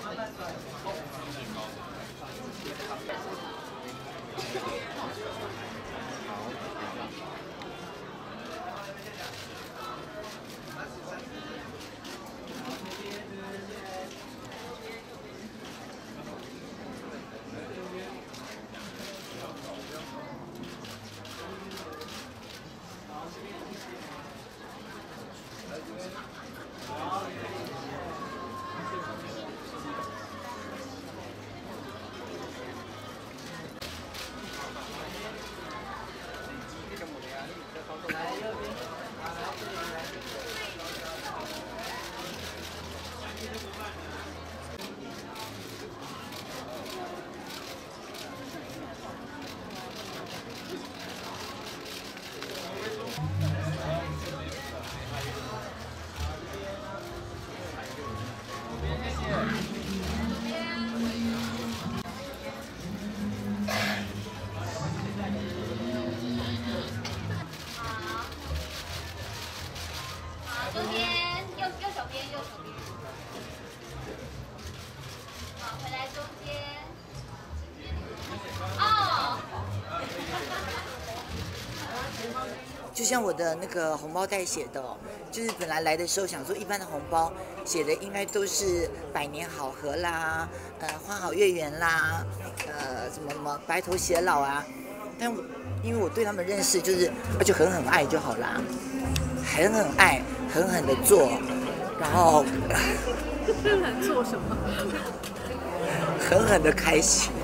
中间右手边，右手边。好，回来中间。哦。 就像我的那个红包袋写的、哦，就是本来来的时候想说，一般的红包写的应该都是百年好合啦，花好月圆啦，什么什么白头偕老啊。但因为我对他们认识，就是就狠狠爱就好啦，狠狠爱，狠狠的做，然后狠狠做什么？ 狠狠的开心。